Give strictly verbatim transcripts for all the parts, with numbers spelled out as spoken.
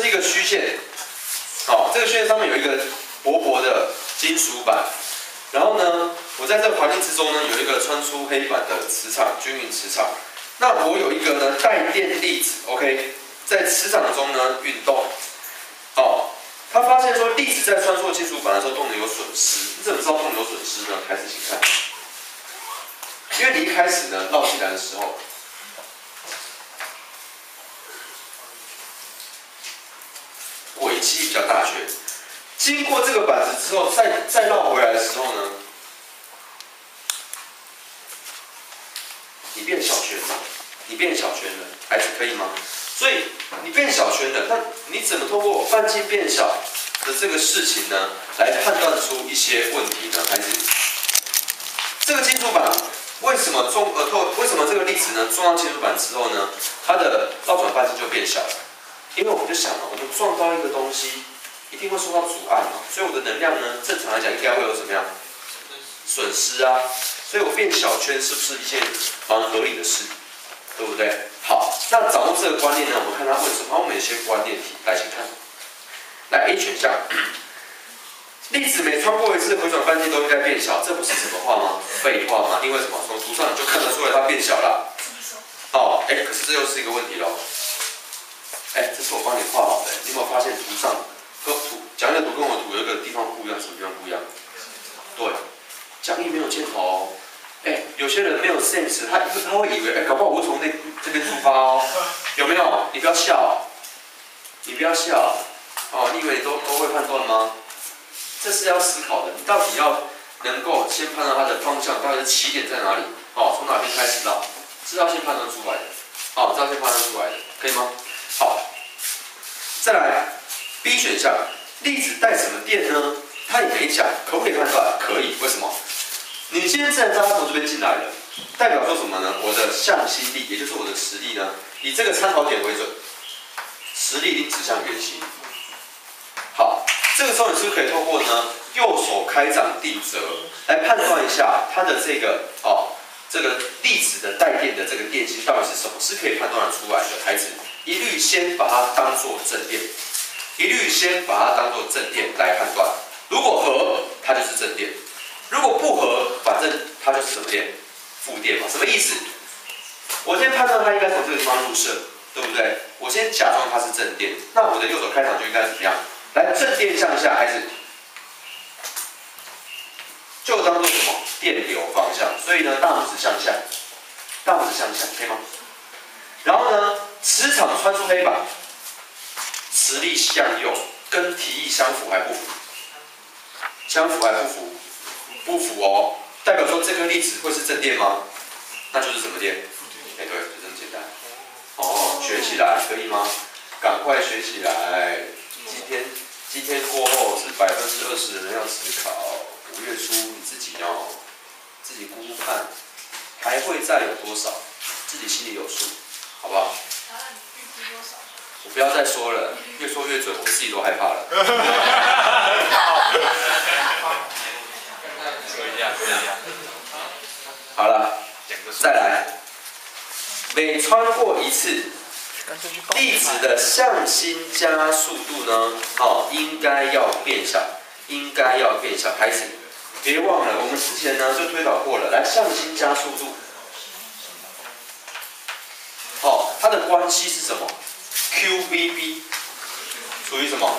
一个虚线，好，这个虚线上面有一个薄薄的金属板，然后呢，我在这个环境之中呢，有一个穿出黑板的磁场，均匀磁场。那我有一个呢带电粒子 ，OK， 在磁场中呢运动，好，他发现说粒子在穿梭金属板的时候动能有损失，你怎么知道动能有损失呢？开始请看，因为你一开始呢绕进来的时候。 尾基比较大圈，经过这个板子之后，再再绕回来的时候呢，你变小圈了，你变小圈了，孩子可以吗？所以你变小圈了，那你怎么通过半径变小的这个事情呢，来判断出一些问题呢？孩子，这个金属板为什么中呃透为什么这个粒子呢撞到金属板之后呢，它的绕转半径就变小了？ 因为我们就想了，我们撞到一个东西，一定会受到阻碍嘛，所以我的能量呢，正常来讲应该会有怎么样损失啊？所以我变小圈是不是一件蛮合理的事，对不对？好，那掌握这个观念呢，我们看他问什么？我们有些关键题来请看，来 A 选项，粒子每穿过一次回转半径都应该变小，这不是什么话吗？废话吗？因为什么？从图上你就看得出来它变小了。哦，哎，可是这又是一个问题喽。 哎，这是我帮你画好的，你有没有发现图上跟图讲义的图跟我的图有一个地方不一样，什么地方不一样？对，讲义没有箭头。哎，有些人没有 sense， 他他会以为，哎，搞不好我会从那这边出发哦，有没有？你不要笑，你不要笑，哦，你以为你都都会判断吗？这是要思考的，你到底要能够先判断它的方向，到底是起点在哪里？哦，从哪边开始绕，是要先判断出来的，哦，是要先判断出来的，可以吗？ 好，再来 B 选项，粒子带什么电呢？他也没讲，可不可以判断？可以，为什么？你今天自然渣从这边进来了，代表说什么呢？我的向心力，也就是我的磁力呢，以这个参考点为准，磁力一定指向圆心。好，这个时候你是不是可以透过呢右手开掌定则来判断一下它的这个哦这个粒子的带电的这个电性到底是什么？是可以判断得出来的，孩子。 一律先把它当作正电，一律先把它当作正电来判断。如果合，它就是正电；如果不合，反正它就是什么电？负电嘛。什么意思？我先判断它应该从这个地方入射，对不对？我先假装它是正电，那我的右手开场就应该怎么样？来，正电向下，孩子就当做什么？电流方向。所以呢，大拇指向下，大拇指向下，可以吗？然后呢？ 磁场穿出黑板，磁力向右，跟题意相符还不符？相符还不符？不符哦，代表说这颗粒子会是正电吗？那就是什么电？哎，对，就这么简单。哦，学起来可以吗？赶快学起来！今天今天过后是百分之二十的人要思考，五月初你自己要自己估估看，还会再有多少，自己心里有数，好不好？ 我不要再说了，越说越准，我自己都害怕了。好了，再来，每穿过一次，粒子的向心加速度呢，哦，应该要变小，应该要变小。孩子，别忘了，我们之前呢就推导过了，来，向心加速度，哦，它的关系是什么？ Q V B 属于什么？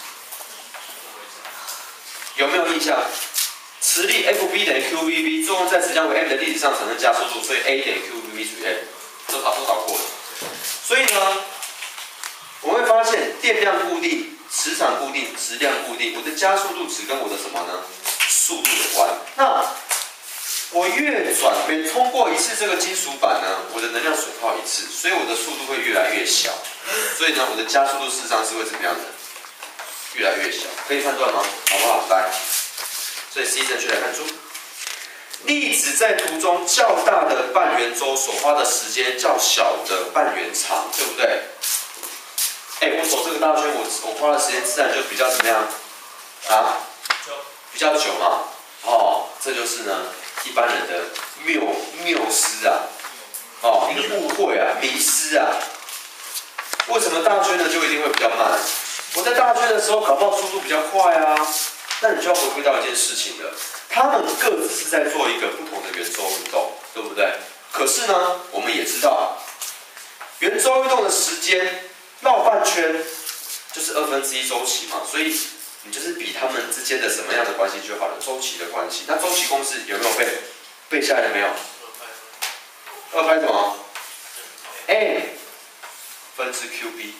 有没有印象？磁力 F B 等于 Q V B， 作用在质量为 m 的粒子上产生加速度，所以 A 等于 Q V B 属于 m， 这导都导过了。所以呢，我们会发现电量固定、磁场固定、质量固定，我的加速度只跟我的什么呢？速度有关。那我越转，每通过一次这个金属板呢，我的能量损耗一次，所以我的速度会越来越小。所以呢，我的加速度事实上是会怎么样的？越来越小，可以判断吗？好不好？来，所以 C 正确来看出，粒子在途中较大的半圆周所花的时间较小的半圆长，对不对？哎，我走这个大圈，我我花的时间自然就比较怎么样？啊？比较久嘛。哦，这就是呢。 一般人的谬谬思啊，哦，一个误会啊，迷失啊。为什么大圈呢就一定会比较慢？ 我在大圈的时候搞不好速度比较快啊，那你就要回归到一件事情了，他们各自是在做一个不同的圆周运动，对不对？可是呢，我们也知道，圆周运动的时间绕半圈就是二分之一周期嘛，所以你就是比他们之间的什么样的关系就好了，周期的关系。那周期公式有没有背？背下来了没有？二拍什么 ？A 分之 Q B。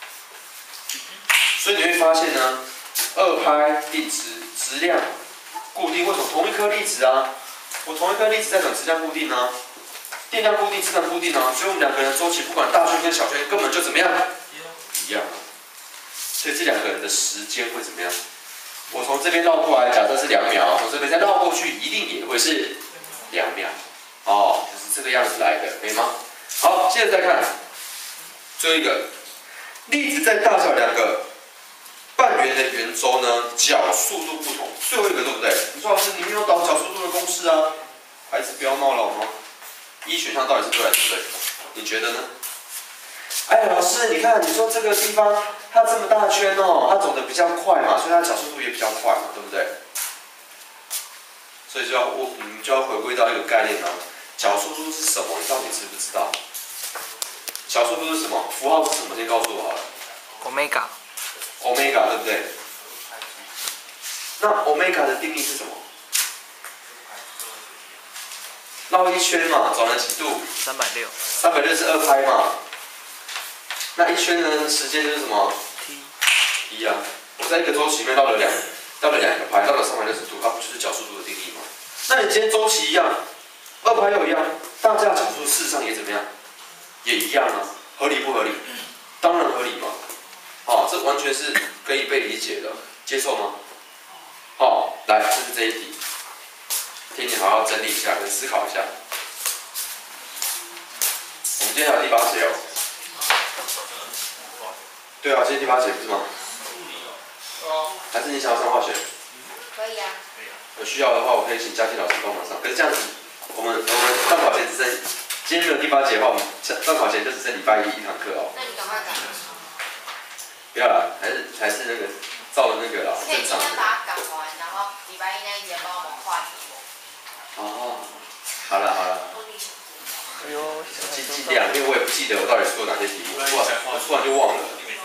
所以你会发现呢，二拍粒子质量固定，为什么同一颗粒子啊？我同一颗粒子在讲质量固定呢、啊，电量固定，质量固定啊，所以我们两个人的周期不管大圈跟小圈根本就怎么样一样。所以这两个人的时间会怎么样？我从这边绕过来，假设是两秒，从这边再绕过去，一定也会是两秒。哦，就是这个样子来的，可以吗？好，接着再看最后一个，粒子在大小两个半圆的圆周呢，角速度不同。最后一个对不对？你说老师，你没有导角速度的公式啊？孩子不要闹了好吗？一选项到底是对还是不对？你觉得呢？哎，老师，你看，你说这个地方它这么大圈哦，它走得比较快嘛，所以它角速度也比较快嘛，对不对？所以就要我，你们就要回归到一个概念了，角速度是什么？你到底知不知道？角速度是什么？符号是什么？先告诉我好了。 Omega。 Omega 对不对？那 Omega 的定义是什么？绕一圈嘛，转了几度？ 三百六。 三百六十二拍嘛。那一圈呢？时间就是什么 ？t。一啊，我在一个周期里面绕了两，绕了两个拍，绕了三百六十度，它不就是角速度的定义吗？那你今天周期一样，二拍又一样，大家的角速事实上也怎么样？也一样啊，合理不合理？当然合理嘛。好、哦，这完全是可以被理解的，接受吗？好、哦，来，这是这一题，请你好好整理一下，跟思考一下。我们今天还有第八节哦。对啊，今天第八节不是吗？还是你想要上化学？ 可以啊。 有需要的话，我可以请嘉欣老师帮忙上。可是这样子，我们我们段考前只剩，今天没有第八节的话，我们段考前就只剩礼拜一一堂课哦。 那你赶快赶。 不要啦，还是还是那个照着那个啦， 可以今正常的。 天把它赶完，然后礼拜一那一节帮我们画题目。 哦，好了好了。 哎呦， 尽尽量，因为我也不记得我到底出了哪些题目，突然我突然就忘了。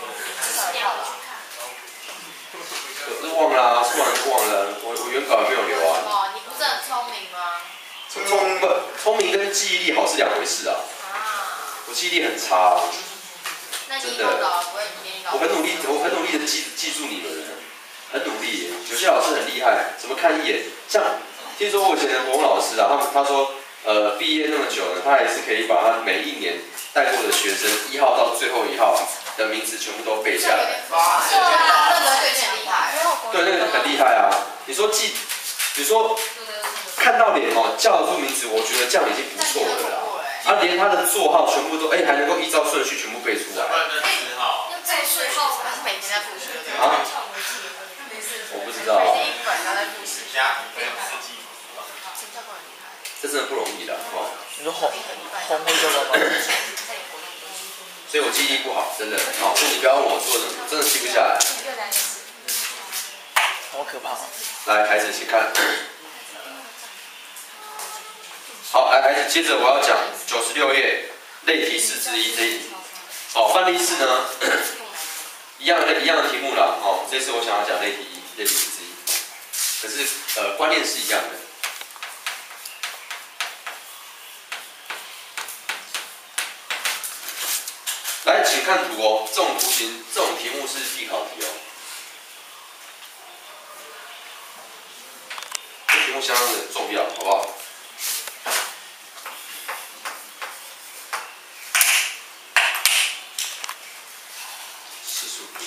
可是忘啦、啊，突然就忘了，我我原稿也没有留啊。 哦，你不是很聪明吗？ 聪明不聪明跟记忆力好是两回事啊。 啊。 我记忆力很差、啊。 那你以后搞不会给你搞。 我很努力，我很努力的记记住你们，很努力耶。有些老师很厉害，怎么看一眼？像听说我以前的国文老师啊，他们他说，呃，毕业那么久了，他还是可以把他每一年带过的学生一号到最后一号的名字全部都背下来。 哇，这个这个对很厉害。 对，那个很厉害啊。你说记，你说看到脸哦，叫得出名字，我觉得这样已经不错了啦。啊，连他的座号全部都哎，还能够依照顺序全部背出来。 用这顺序还是每天在复习的？ 啊？我不知道。 每天一本都在复习。 这真的不容易的哦。 你说红红灰叫什么？ 所以我记忆力不好，真的。好、哦，所以你不要问我做的，我真的记不下来。 好可怕、啊！ 来，孩子，请看。好，来，孩子，接着我要讲九十六页类题四之一这一题。好、哦，范例四呢，一样的一样的题目啦。哦，这次我想要讲类题一，类题四之一。可是呃，观念是一样的。来，请看图哦。这种图形，这种题目是必考题哦。这题目相当的重要，好不好？四十五度。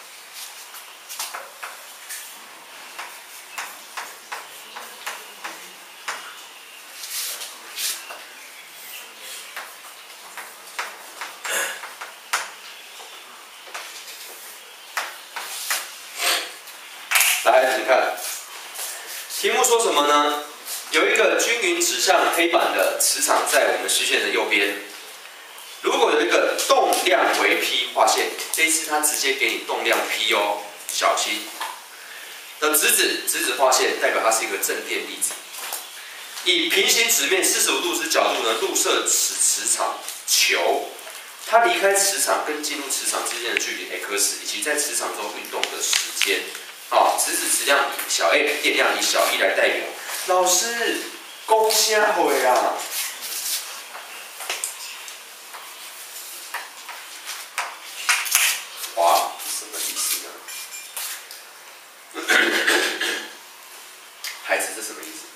来，请看，题目说什么呢？有一个均匀指向黑板的磁场在我们视线的右边， 如果有一个动量为 P 划线，这一次它直接给你动量 P 哦，小心。的直子直子划线代表它是一个正电粒子。以平行直面四十五度之角度呢，入射此磁场球，它离开磁场跟进入磁场之间的距离 x， 以及在磁场中运动的时间。好，直子质量以小 a， 电量以小 e 来代表。老师，讲啥话啊？滑什么意思呢？孩子，这什么意思？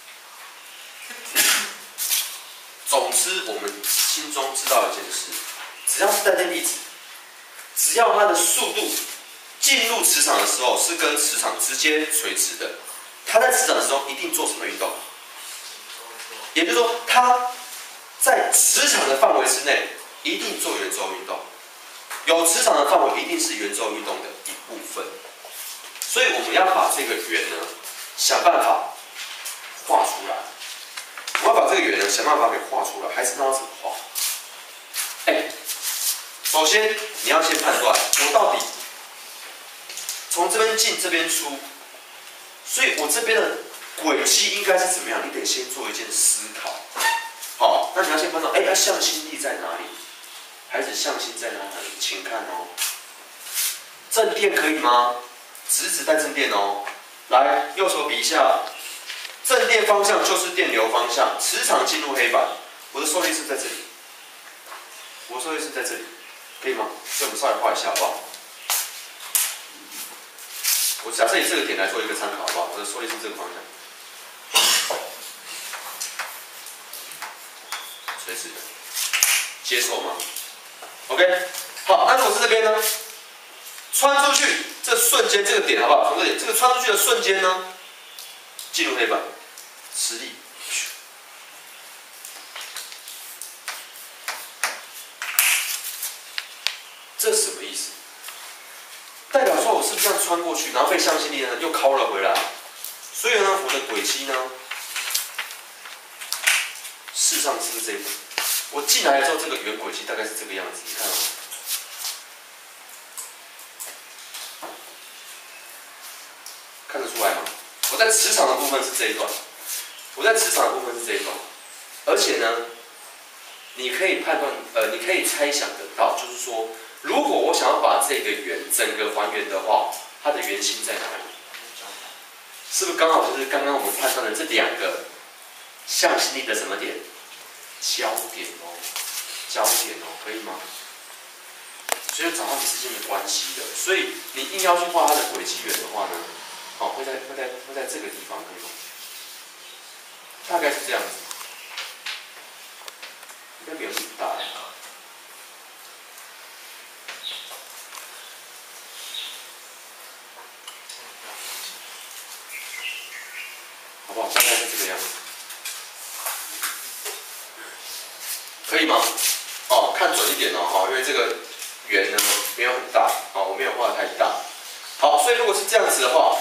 总之，我们心中知道一件事：只要是带电粒子，只要它的速度进入磁场的时候是跟磁场直接垂直的，它在磁场之中一定做什么运动？也就是说，它在磁场的范围之内一定做圆周运动。有磁场的范围一定是圆周运动的一部分，所以我们要把这个圆呢，想办法画出来。我要把这个圆呢，想办法给画出来，还是让它怎么画？哎，首先你要先判断，我到底从这边进这边出，所以我这边的轨迹应该是怎么样？你得先做一件思考。好，那你要先判断，哎，它向心力在哪里？孩子向心在哪里？请看哦，正电可以吗？直子带正电哦。来，右手比一下，正电方向就是电流方向，磁场进入黑板。我的受力是在这里，我的受力是在这里，可以吗？所以我们稍微画一下，好不好？我假设以这个点来做一个参考，好不好？我的受力是这个方向，垂直的，接受吗？ OK， 好，那如果是这边呢？穿出去这瞬间，这个点好不好？从这里，这个穿出去的瞬间呢，进入黑板，实力，这什么意思？代表说我是不是这样穿过去，然后被向心力呢又敲了回来？所以呢，我的轨迹呢，事实上是这个。 我进来之后，这个圆轨迹大概是这个样子，你看哦，看得出来吗？我在磁场的部分是这一段，我在磁场的部分是这一段，而且呢，你可以判断，呃，你可以猜想得到，就是说，如果我想要把这个圆整个还原的话，它的圆心在哪里？是不是刚好就是刚刚我们判断的这两个向心力的什么点？ 焦点哦，焦点哦，可以吗？所以找它们之间的关系的，所以你硬要去画它的轨迹圆的话呢，好、哦，会在会在会在这个地方，可以吗？大概是这样子，应该没有那么大。好不好？大概是这个样子。 可以吗？哦，看准一点哦，哈，因为这个圆呢没有很大，哦，我没有画得太大。好，所以如果是这样子的话，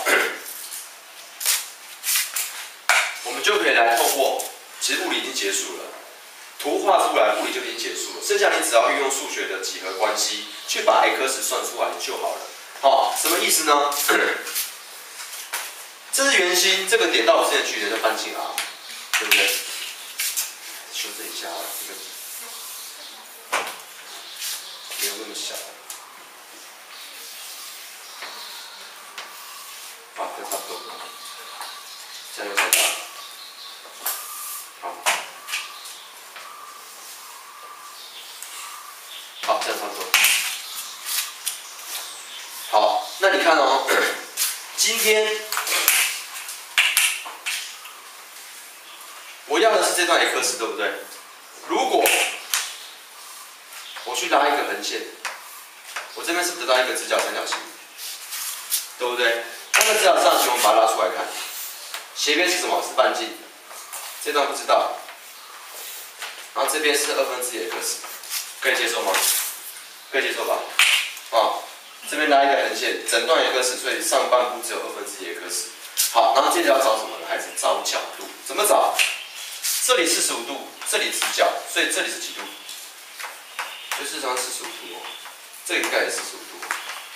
我们就可以来透过，其实物理已经结束了，图画出来，物理就已经结束了，剩下你只要运用数学的几何关系去把 x 算出来就好了。好，什么意思呢？这是圆心，这个点到我之间的距离就搬进 r， 对不对？修正一下啊，这个。 没有那么小，啊，这差不多，这样又太大了，好，好，这样差不多，好，那你看哦，今天我要的是这段 x， 对不对？如果 我去拉一个横线，我这边是得到一个直角三角形，对不对？那个直角三角形我们把它拉出来看，斜边是什么？是半径，这段不知道。然后这边是二分之一 x， 可以接受吗？可以接受吧？啊，这边拉一个横线，整段 x， 所以上半部只有二分之一 x。好，然后接着要找什么呢？孩子，找角度，怎么找？这里四十五度，这里直角，所以这里是几度？ 所以事实上四十五度哦，这个应该也是四十五度，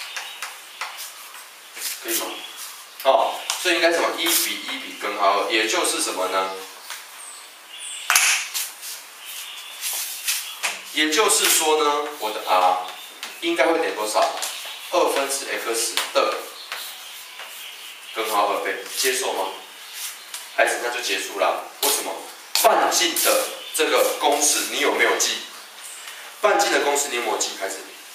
可以吗？哦，所以应该什么一比一比根号二，也就是什么呢？也就是说呢，我的 r 应该会等于多少？二分之 x 的根号二倍，接受吗？孩子，那就结束啦。为什么？半径的这个公式你有没有记？半径的公式你有没有记？孩子，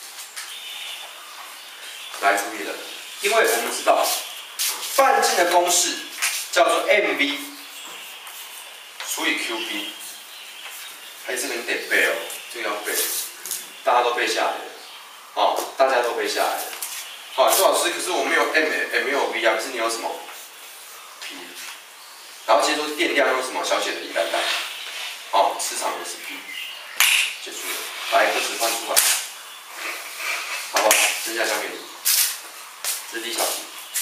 来注意了，因为我们知道半径的公式叫做 mv 除以 qb， 还这个你得背哦，这个要背，大家都背下来了，哦，大家都背下来了。好，周老师，可是我没有 m， 也没有 v 啊，可是你有什么 p？ 然后接着电量用什么小写的一来代，哦，磁场也是 p， 结束了，来，格子换出来，好不好？剩下交给你，这是第一小题。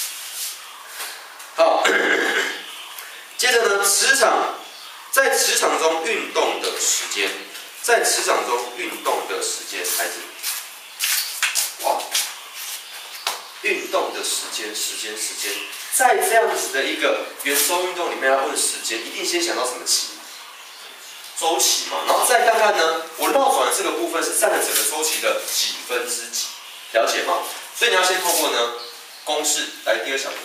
好，接着呢，磁场在磁场中运动的时间，在磁场中运动的时间，孩子，哇，运动的时间，时间，时间，在这样子的一个圆周运动里面要问时间，一定先想到什么期？周期嘛，然后再看看呢，我绕转的这个部分是占了整个周期的几分之几，了解吗？所以你要先透过呢公式来第二小题。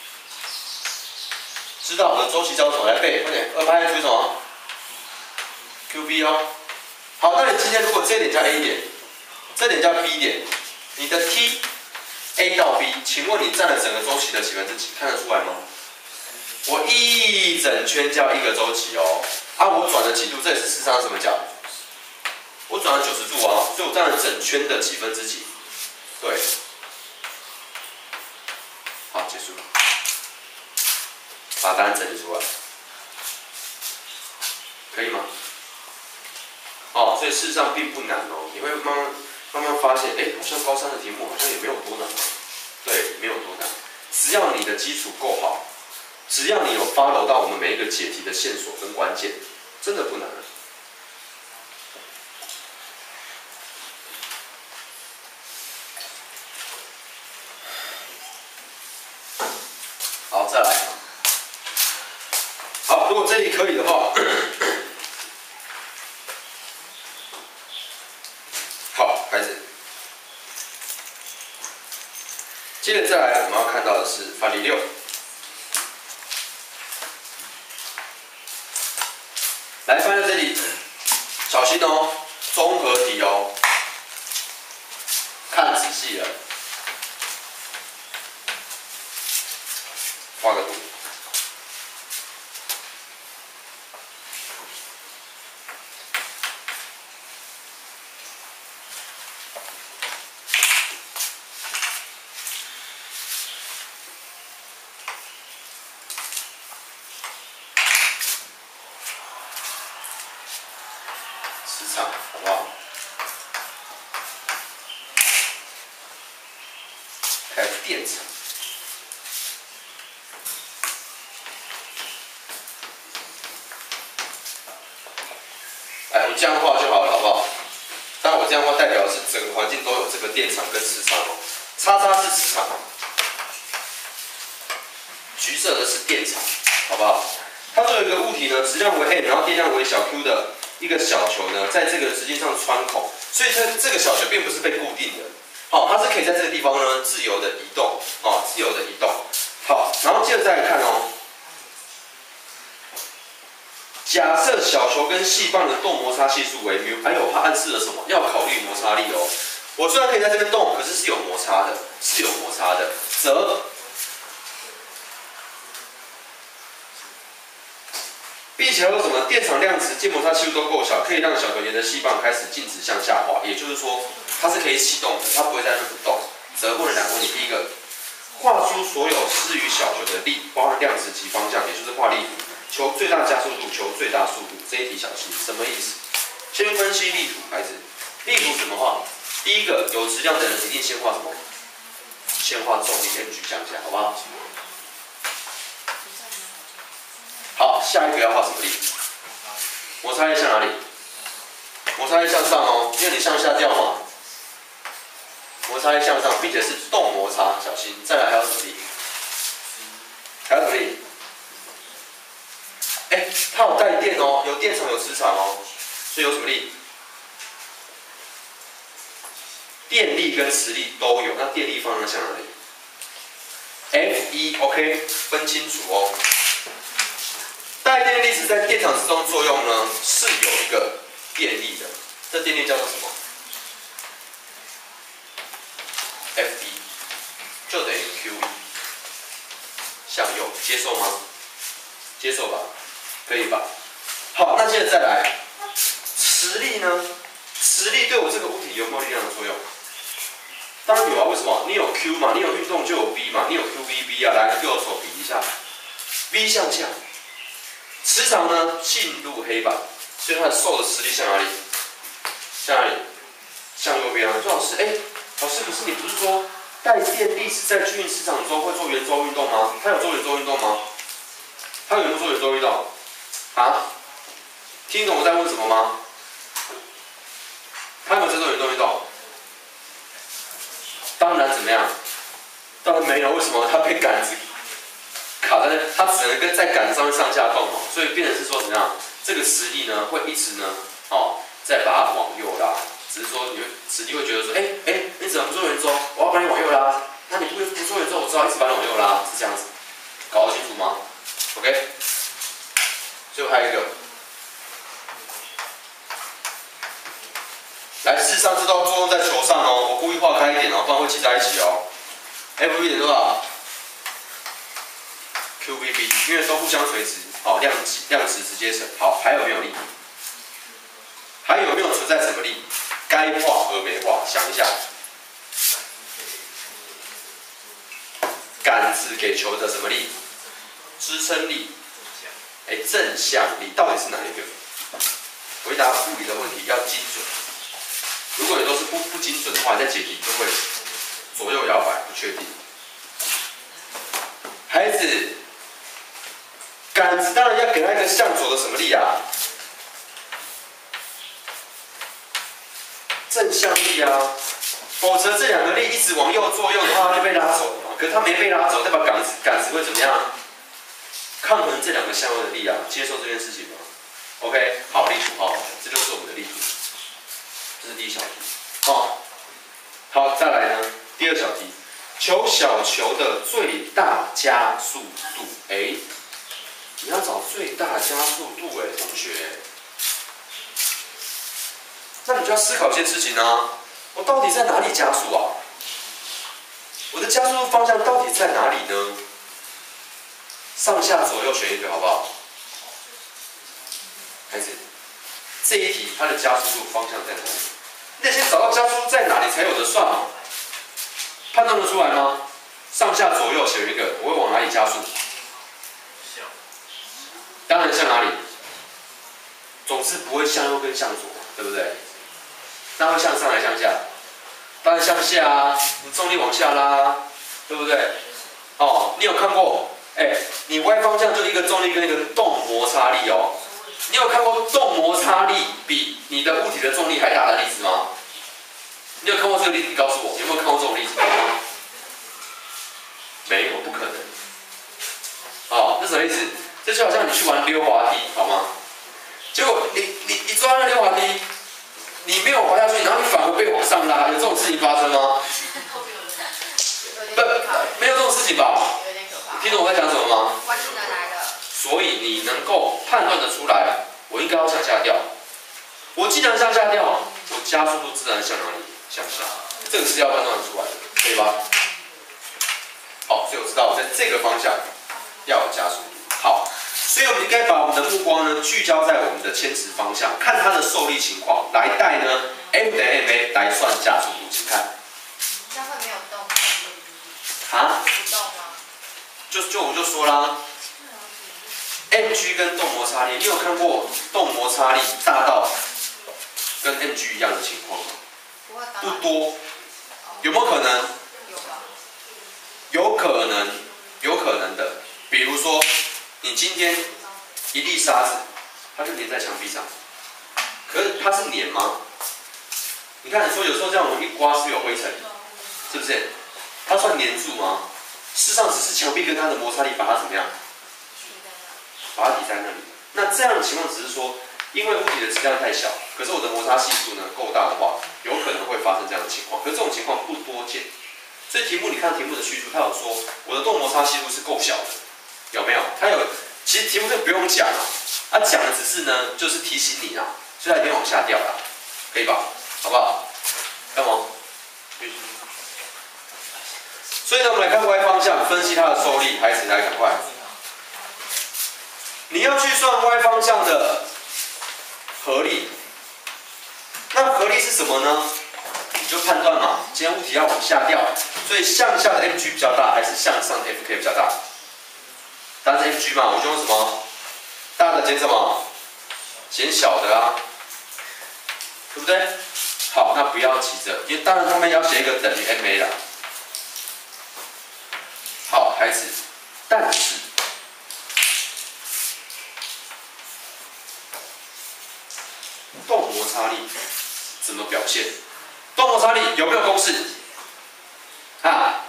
知道我的周期叫什么来背？快点，二拍除以什么 ？Q B 哦。好，那你今天如果这点加 A 点，这点加 B 点，你的 T A 到 B， 请问你占了整个周期的几分之几？看得出来吗？我一整圈叫一个周期哦。啊，我转了几度？这也是事实上什么角？我转了九十度啊，所以我占了整圈的几分之几？对。好，结束。把答案整理出来，可以吗？哦，所以事实上并不难哦，你会慢慢慢慢发现，哎，好像高三的题目好像也没有多难，对，没有多难，只要你的基础够好，只要你有 follow 到我们每一个解题的线索跟关键，真的不难。好，再来。好，如果这里可以的话，好，开始。接着再来，我们要看到的是范例六。来，放在这里，小心哦，综合题哦，看仔细了，画个图。磁场，好不好？还有电场。哎，我这样画就好了，好不好？但我这样画代表的是整个环境都有这个电场跟磁场哦。叉叉是磁场，橘色的是电场，好不好？它作为一个物体呢，质量为 m， 然后电量为小 q 的一个小球呢，在这个直径上穿孔，所以它这个小球并不是被固定的，好、哦，它是可以在这个地方呢自由的移动，哦，自由的移动。好，然后接着再来看哦。假设小球跟细棒的动摩擦系数为缪，哎呦，它暗示了什么？要考虑摩擦力哦。我虽然可以在这边动，可是是有摩擦的，是有摩擦的，则，并且还有什么？电场量值、静摩擦系数都够小，可以让小球沿着细棒开始径直向下滑，也就是说，它是可以启动的，它不会在那不动。则问了两个问题，第一个，画出所有施于小球的力，包含量值及方向，也就是画力图。求最大加速度，求最大速度。这一题小心，什么意思？先分析力图，孩子，力图怎么画？第一个，有质量的人一定先画什么？先画重力 mg 向下，好不好？好，下一个要画什么力？摩擦力向哪里？摩摩擦力向上哦，因为你向下掉嘛。摩擦力向上，并且是动摩擦，小心。再来还有什么力？还有什么力？哎，它有带电哦，有电场有磁场哦，所以有什么力？电力跟磁力都有，那电力方向向哪里 ？F 一 OK， 分清楚哦。带电粒子在电场之中作用呢，是有一个电力的，这电力叫做什么 ？F 一 就等于 Q 一，向右，接受吗？接受吧，可以吧？好，那接着再来，磁力呢？磁力对我这个物体有没有力量的作用？当然有啊，为什么？你有 Q 嘛，你有运动就有 V 嘛，你有 Q V B 啊，来右手比一下 ，V 向下。磁场呢进入黑板，所以它的受的磁力向哪里？向哪里？向右边啊。说老师，哎，老师，可是你不是说带电粒子在均匀磁场中会做圆周运动吗？它有做圆周运动吗？它有没有做圆周运动？啊？听懂我在问什么吗？它有没有在做圆周运动？当然怎么样？当然没有，为什么？它被杆子卡在那，它只能跟在杆子上面上下动哦，所以变成是说怎么样？这个磁力呢会一直呢，哦，再把它往右拉。只是说你会磁力会觉得说，哎哎，你怎么不做圆周？我要把你往右拉。那你不不做圆周，我知道一直把你往右拉，是这样子，搞得清楚吗 ？OK。最后还有一个，来，事实上这都作用在球上哦，我故意画开一点哦，不然会挤在一起哦。F V 等于多少 ？Q V B， 因为都互相垂直，好，量级量值直接乘。好，还有没有力？还有没有存在什么力？该画而没画，想一下。杆子给球的什么力？支撑力。哎，正向力到底是哪一个？回答物理的问题要精准。如果你都是不不精准的话，你在解题就会左右摇摆，不确定。孩子，杆子当然要给他一个向左的什么力啊？正向力啊，否则这两个力一直往右作用的话，它就被拉走了嘛。可是它没被拉走，代表杆子杆子会怎么样？抗衡这两个向右的力啊，接受这件事情吗 ？OK， 好，例图好，这就是我们的例图，这是第一小题。哦，好，再来呢，第二小题，求小球的最大加速度。哎，你要找最大加速度哎，同学。那你就要思考一件事情啊，我到底在哪里加速啊？我的加速度方向到底在哪里呢？上下左右选一个好不好？开始，这一题它的加速度方向在哪里？你得先找到加速度在哪里才有的算嘛。判断得出来吗？上下左右选一个，我会往哪里加速？当然向哪里？总之不会向右跟向左，对不对？那会向上还是向下？当然向下啊，你重力往下拉，对不对？哦，你有看过？哎，你 Y 方向就一个重力跟一个动摩擦力哦。你有看过动摩擦力比你的物体的重力还大的例子吗？你有看过这个例子？你告诉我，有没有看过这种例子？没有，不可能。哦，这什么意思？这就好像你去玩溜滑梯，好吗？结果你你你抓那溜滑梯，你没有滑下去，然后你反而被往上拉，有这种事情发生吗？不，没有这种事情吧？听懂我在讲什么吗？ 关系哪来的？ 所以你能够判断得出来，我应该要向下掉。我既然向下掉，我加速度自然向哪里？向下。这个是要判断得出来的，可以吧？好，所以我知道在这个方向要有加速度。好，所以我们应该把我们的目光呢聚焦在我们的牵制方向，看它的受力情况，来带呢 F 等于 ma 来算加速度，请看。 这样会没有动吗？ 啊？ 不动吗？ 就就我就说啦 ，mg 跟动摩擦力，你有看过动摩擦力大到跟 mg 一样的情况吗？ 不会。 不多，有没有可能？ 有吧。 有可能，有可能的。比如说，你今天一粒沙子，它就粘在墙壁上，可是它是黏吗？你看，你说有时候这样我们一刮是不是有灰尘？是不是？它算黏住吗？事实上只是墙壁跟它的摩擦力把它怎么样？把它抵在那里。那这样的情况只是说，因为物体的质量太小，可是我的摩擦系数呢够大的话，有可能会发生这样的情况。可是这种情况不多见。所以题目你看题目的叙述，它有说我的动摩擦系数是够小的，有没有？它有，其实题目这不用讲啊，它讲的只是呢，就是提醒你啊，所以它一定往下掉啦，可以吧？好不好？干嘛？所以呢，我们来看 y 方向，分析它的受力。孩子，来赶快。你要去算 y 方向的合力，那合力是什么呢？你就判断嘛，今天物体要往下掉，所以向下的 Mg 比较大，还是向上的 Fk 比较大？当然是 Mg 嘛，我就用什么？大的减什么？减小的啊，对不对？好，那不要急着，因为当然他们要写一个等于 ma 啦。好，孩子，但是动摩擦力怎么表现？动摩擦力有没有公式？啊？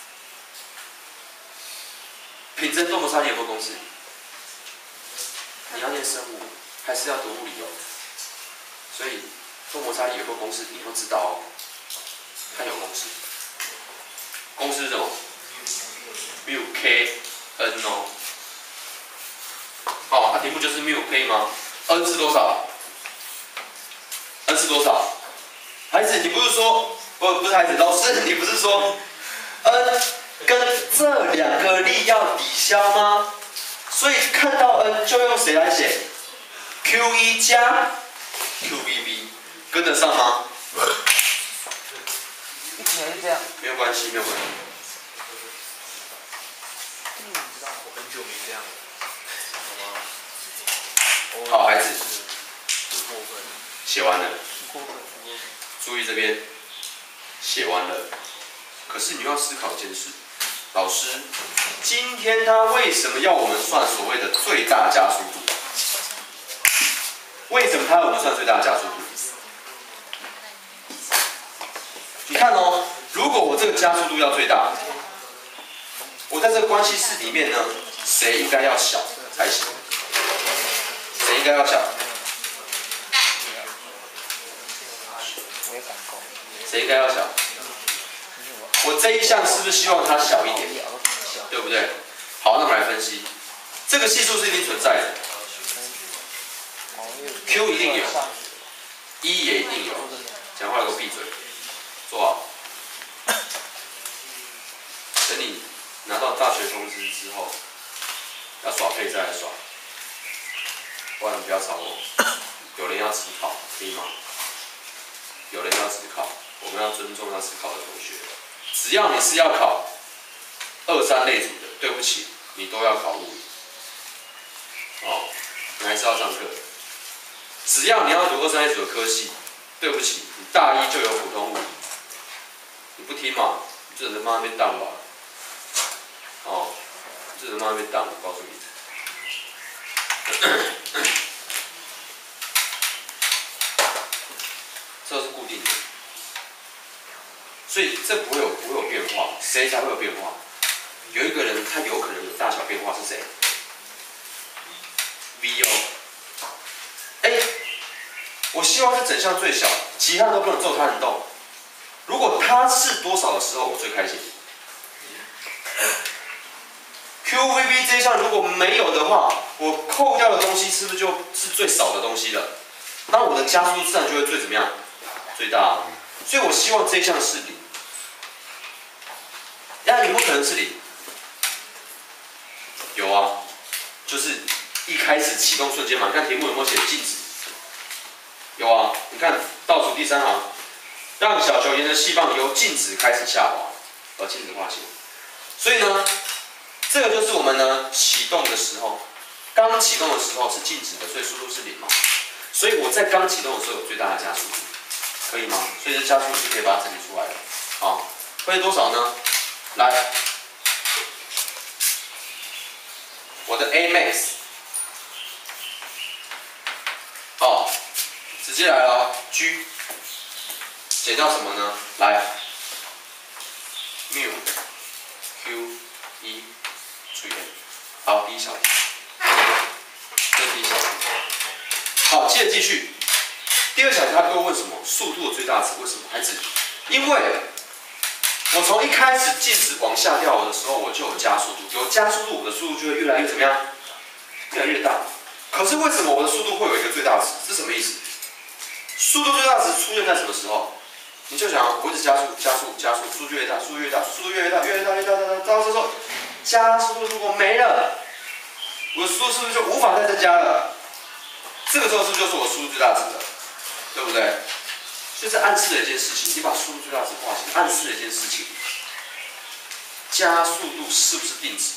品针动摩擦力有没有公式？你要念生物，还是要读物理哦？所以动摩擦力有没有公式？你要知道哦。它有公式，公式是什么？ mu k n 哦，好、哦，它、啊、题目就是 mu k 吗 ？n 是多少 ？n 是多少？孩子，你不是说不不是孩子，老师，你不是说 n 跟这两个力要抵消吗？所以看到 n 就用谁来写 ？q 一加 q b b， 跟得上吗？ 一起还是这样？ 没有关系，没有关系。 我很久没这样了，好吗？ 好，孩子，写完了。注意这边，写完了。可是你要思考一件事，老师，今天他为什么要我们算所谓的最大加速度？为什么他要我们算最大加速度？你看哦，如果我这个加速度要最大，我在这个关系式里面呢，谁应该要小才行？谁应该要小？谁应该要小？我这一项是不是希望它小一点？对不对？好，那我们来分析，这个系数是一定存在的 ，Q 一定有 ，E 也一定有。讲话给我闭嘴，坐好。等你拿到大学通知之后，要耍废再来耍，不然你不要吵我。有人要指考，可以吗？有人要指考，我们要尊重要指考的同学。只要你是要考二三类组的，对不起，你都要考物理。哦，你还是要上课。只要你要读二三类组的科系，对不起，你大一就有普通物理。你不听嘛，你就只能慢慢被当吧。哦，这人慢慢被当，我告诉你。这是固定的，所以这不会有不会有变化，谁才会有变化？有一个人他有可能有大小变化是谁 ？V 哦，哎，我希望是整项最小，其他都不能做，它能动。如果它是多少的时候，我最开心。Q V B 这一项如果没有的话，我扣掉的东西是不是就是最少的东西了？那我的加速度自然就会最怎么样？最大、啊。所以我希望这一项是零。那有没有可能是零？有啊，就是一开始启动瞬间嘛。你看题目有没有写静止？有啊，你看倒数第三行，让小球沿着细棒由静止开始下滑，而静止画线。所以呢？这个就是我们呢启动的时候，刚启动的时候是静止的，所以速度是零嘛。所以我在刚启动的时候有最大的加速度，可以吗？所以这加速你就可以把它整理出来了。好，会多少呢？来，我的 A max， 哦，是直接来了 ，G 减掉什么呢？来 ，mu q 一除以 n， 好，第一小题，这是第一小题。好，接着继续。第二小题他给我问什么？速度的最大值为什么？孩子，因为我从一开始静止往下掉的时候，我就有加速度，有加速度，我的速度就会越来越怎么样？越来越大。可是为什么我的速度会有一个最大值？是什么意思？速度最大值出现在什么时候？你就想，我一直加速、加速、加速，速度越大，速度越大，速度越来越大，越来越大，越大，越大，到这时候，加速度如果没了，我的速度是不是就无法再增加了？这个时候是不是就是我速度最大值了？对不对？所以这暗示了一件事情，你把速度最大值画起来，暗示了一件事情：加速度是不是定值？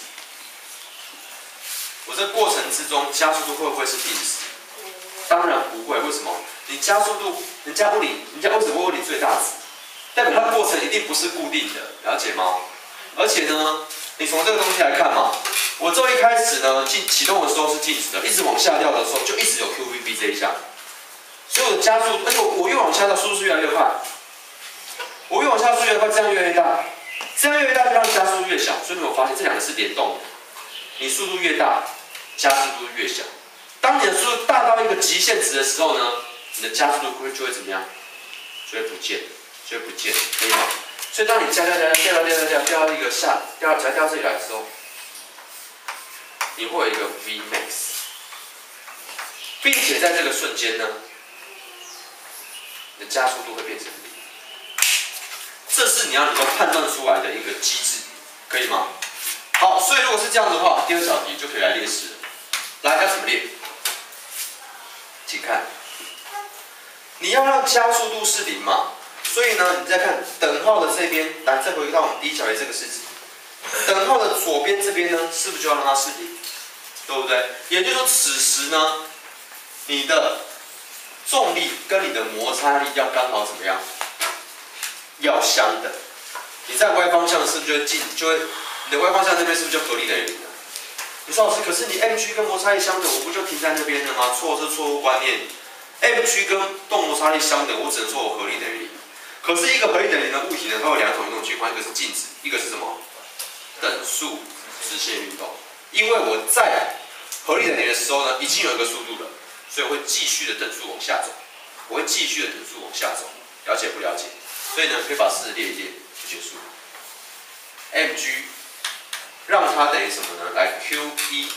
我这过程之中，加速度会不会是定值？当然不会。为什么？你加速度，人家问你，人家为什么会问你最大值？代表它的过程一定不是固定的，了解吗？而且呢，你从这个东西来看嘛，我这一开始呢，进启动的时候是静止的，一直往下掉的时候就一直有 Q V B 这一项，所以我的加速，而且我越往下掉，速度是越来越快。我越往下速度越来越快，这样越来越大，这样越来越大就让加速度越小，所以你有发现这两个是联动的。你速度越大，加速度越小。当你的速度大到一个极限值的时候呢，你的加速度会就会怎么样？就会不见，就会不见，可以吗？所以当你加加加加掉掉掉掉掉到一个下掉掉掉这里来的时候，你会有一个 V max， 并且在这个瞬间呢，你的加速度会变成零。这是你要能够判断出来的一个机制，可以吗？好，所以如果是这样的话，第二小题就可以来列式了。来，要怎么列？请看，你要让加速度是零嘛，所以呢，你再看等号的这边，来再回到我们第一小题这个式子，等号的左边这边呢，是不是就要让它是零？对不对？也就是说，此时呢，你的重力跟你的摩擦力要刚好怎么样？要相等。你在 y 方向是不是就会进，就会你的 y 方向那边是不是就合力等于零了？你说老师，可是你 mg 跟摩擦力相等，我不就停在那边了吗？错，这是错误观念。mg 跟动摩擦力相等，我只能说我合力等于零。可是一个合力等于零的物体呢，它有两种运动情况，一个是静止，一个是什么？等速直线运动。因为我在合力等于零的时候呢，已经有一个速度了，所以我会继续的等速往下走，我会继续的等速往下走，了解不了解？所以呢，可以把式列一列就结束了。mg 让它等于什么呢？来 Q 一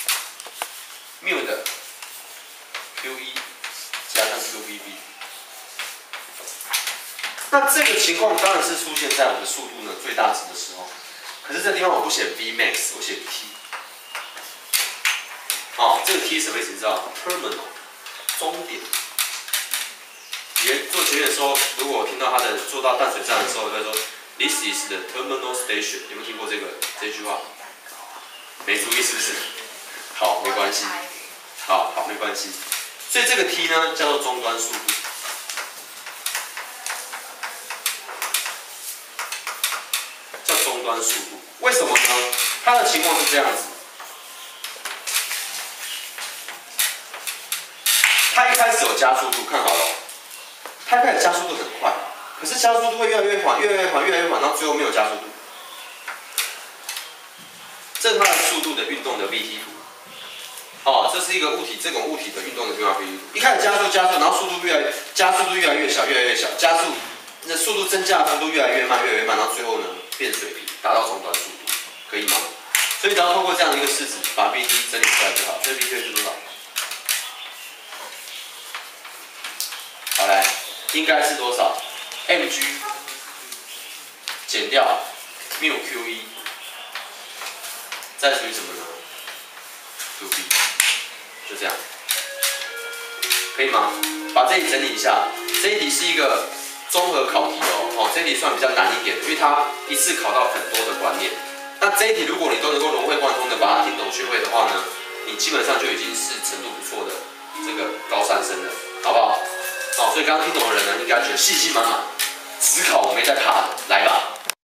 mu 的 Q 一加上 Q V B。那这个情况当然是出现在我的速度呢最大值的时候。可是这地方我不写 V max， 我写 T。哦，这个 T 什么意思？你知道 ？Terminal 终点。也做前面的时候，如果我听到他的做到淡水站的时候，他说 This is the terminal station， 有没有听过这个这句话？没注意是不是？好，没关系。好好，没关系。所以这个 T 呢叫做终端速度。叫终端速度。为什么呢？它的情况是这样子。它一开始有加速度，看好了。它开始加速度很快，可是加速度会越来越缓，越来越缓，越来越缓，到最后没有加速度。这是它的速度的运动的 V T 图。哦，这是一个物体，这种物体的运动的 V T 图。一开始加速加速，然后速度越来加速度越来越小，越来越小，加速那速度增加的幅度越来越慢，越来越慢，到最后呢变水平，达到终端速度，可以吗？所以只要透过这样的一个式子，把 V T 整理出来就好。这 V T 是多少？好来。应该是多少 ？mg 减掉 mu q 一，再除以什么呢 ？q b， 就这样，可以吗？把这里整理一下，这一题是一个综合考题哦，哦，这一题算比较难一点，因为它一次考到很多的观念。那这一题如果你都能够融会贯通的把它听懂学会的话呢，你基本上就已经是程度不错的这个高三生了，好不好？哦，所以刚刚听懂的人呢，应该觉得信心满满，思考我没在怕的，来吧。